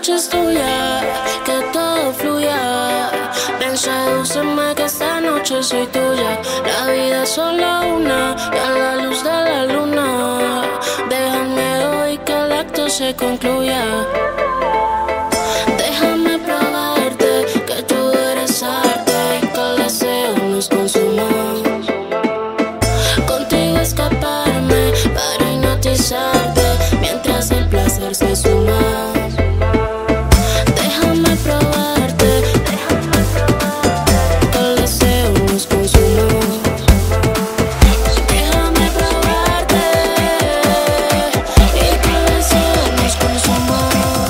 noche es tuya, que todo fluya. Ven, sedúceme que esta noche soy tuya. La vida es solo una, y a la luz de la luna. Déjame hoy que el acto se concluya. Déjame probarte, que tú eres arte y que el deseo nos consuma. Contigo escaparme para hipnotizarte mientras el placer se suma. Déjame probarte, que el deseo nos consuma. Déjame probarte y que el deseo nos consuma.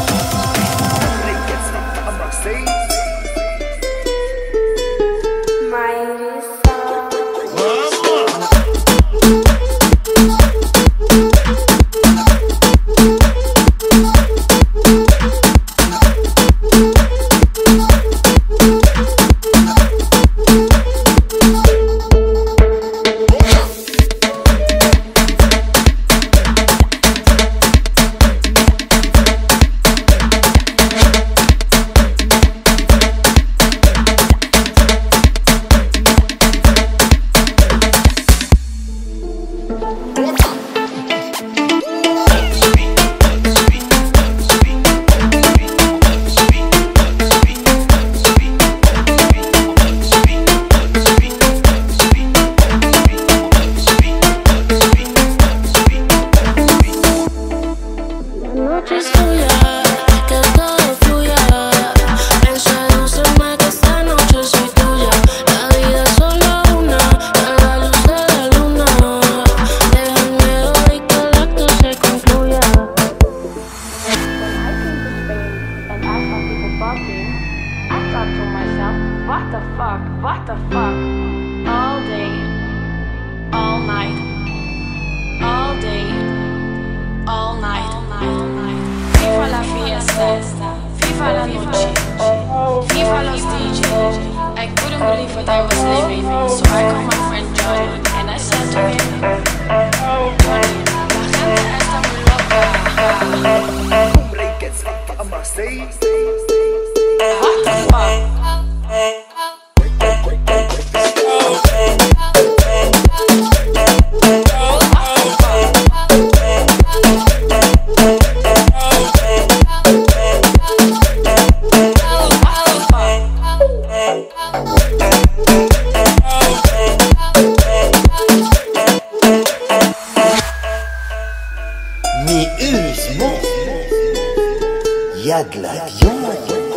What the fuck? All day, all night, all day, all night, all night. Viva la fiesta, viva la noche, viva los DJs. I couldn't believe what I was living, so I called my friend Johnny and I said to him, Johnny, la gente está muy loca. What the fuck? Mais heureusement, il y a de la viande.